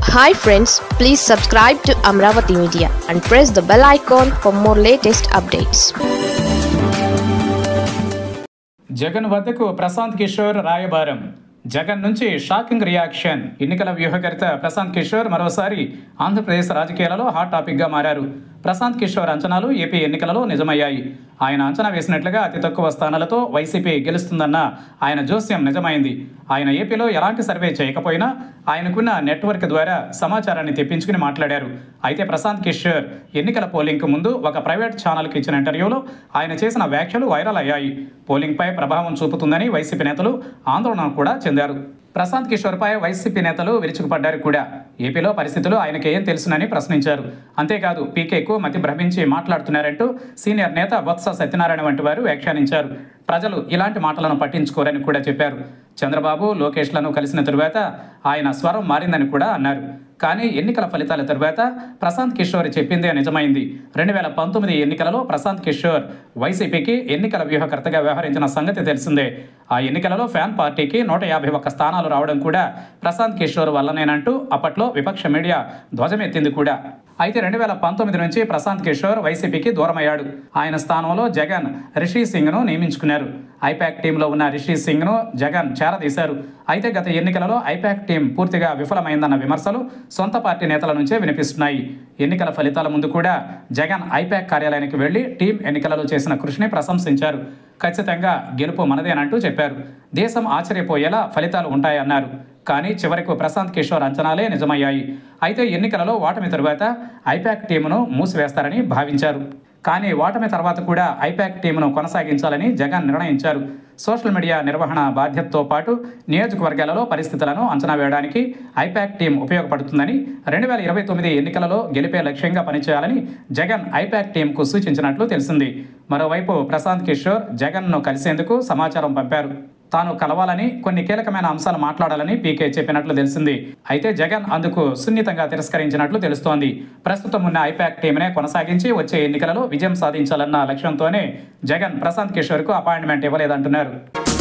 Hi friends, please subscribe to Amravati Media and press the bell icon for more latest updates. Jagan వద్దకు ప్రశాంత్ కిషోర్ రాయబారం. జగన్ నుంచి shocking reaction. ఎన్నికల వ్యూహకర్త ప్రశాంత్ కిషోర్ మరోసారి ఆంధ్రప్రదేశ్ రాజకీయాలలో హాట్ టాపిక్గా మారారు. ప్రశాంత్ కిషోర్ అంచనాలు ఏపీ ఎన్నికలలో నిజమయ్యాయి. ఆయన అంచనా వేసినట్లుగా అతి తక్కువ స్థానాలతో వైసీపీ గెలుస్తుందన్న ఆయన జోస్యం నిజమైంది. ఆయన ఏపీలో ఎలాంటి సర్వే చేయకపోయినా ఆయనకున్న నెట్వర్క్ ద్వారా సమాచారాన్ని తెప్పించుకుని మాట్లాడారు. అయితే ప్రశాంత్ కిషోర్ ఎన్నికల పోలింగ్కు ముందు ఒక ప్రైవేట్ ఛానల్కి ఇచ్చిన ఇంటర్వ్యూలో ఆయన చేసిన వ్యాఖ్యలు వైరల్ అయ్యాయి. పోలింగ్పై ప్రభావం చూపుతుందని వైసీపీ నేతలు ఆందోళన కూడా చెందారు. ప్రశాంత్ కిషోర్పై వైసీపీ నేతలు విరుచుకుపడ్డారు కూడా. ఏపీలో పరిస్థితులు ఆయనకి ఏం తెలుసునని ప్రశ్నించారు. అంతేకాదు పీకేకు మతి భ్రమించి మాట్లాడుతున్నారంటూ సీనియర్ నేత బొత్స సత్యనారాయణ వంటి వారు వ్యాఖ్యానించారు. ప్రజలు ఇలాంటి మాటలను పట్టించుకోరని కూడా చెప్పారు. చంద్రబాబు లోకేష్లను కలిసిన తరువాత ఆయన స్వరం మారిందని కూడా అన్నారు. కానీ ఎన్నికల ఫలితాల తరువాత ప్రశాంత్ కిషోర్ చెప్పిందే నిజమైంది. 2019 ఎన్నికలలో ప్రశాంత్ కిషోర్ వైసీపీకి ఎన్నికల వ్యూహకర్తగా వ్యవహరించిన సంగతి తెలిసిందే. ఆ ఎన్నికలలో ఫ్యాన్ పార్టీకి 151 స్థానాలు రావడం కూడా ప్రశాంత్ కిషోర్ వల్లనేనంటూ అప్పట్లో విపక్ష మీడియా ధ్వజమెత్తింది కూడా. అయితే 2019 నుంచి ప్రశాంత్ కిషోర్ వైసీపీకి దూరమయ్యాడు. ఆయన స్థానంలో జగన్ రిషి సింగ్ను నియమించుకున్నారు. ఐపాక్ టీంలో ఉన్న రిషి సింగ్ను జగన్ చేరదీశారు. అయితే గత ఎన్నికలలో ఐపాక్ టీం పూర్తిగా విఫలమైందన్న విమర్శలు సొంత పార్టీ నేతల నుంచే వినిపిస్తున్నాయి. ఎన్నికల ఫలితాల ముందు కూడా జగన్ ఐపాక్ కార్యాలయానికి వెళ్లి టీం ఎన్నికలలో చేసిన కృషిని ప్రశంసించారు. ఖచ్చితంగా గెలుపు మనదేనంటూ చెప్పారు. దేశం ఆశ్చర్యపోయేలా ఫలితాలు ఉంటాయన్నారు. కానీ చివరకు ప్రశాంత్ కిషోర్ అంచనాలే నిజమయ్యాయి. అయితే ఎన్నికలలో ఓటమి తరువాత ఐపాక్ టీమును మూసివేస్తారని భావించారు. కానీ ఓటమి తర్వాత కూడా ఐపాక్ టీమును కొనసాగించాలని జగన్ నిర్ణయించారు. సోషల్ మీడియా నిర్వహణ బాధ్యతతో పాటు నియోజకవర్గాలలో పరిస్థితులను అంచనా వేయడానికి ఐపాక్ టీం ఉపయోగపడుతుందని 2029 ఎన్నికలలో గెలిపే లక్ష్యంగా పనిచేయాలని జగన్ ఐపాక్ టీంకు సూచించినట్లు తెలిసింది. మరోవైపు ప్రశాంత్ కిషోర్ జగన్ను కలిసేందుకు సమాచారం పంపారు. తాను కలవాలని, కొన్ని కీలకమైన అంశాలు మాట్లాడాలని పీకే చెప్పినట్లు తెలిసింది. అయితే జగన్ అందుకు సున్నితంగా తిరస్కరించినట్లు తెలుస్తోంది. ప్రస్తుతం ఉన్న ఐపాక్ టీంనే కొనసాగించి వచ్చే ఎన్నికలలో విజయం సాధించాలన్న లక్ష్యంతోనే జగన్ ప్రశాంత్ కిషోర్కు అపాయింట్మెంట్ ఇవ్వలేదంటున్నారు.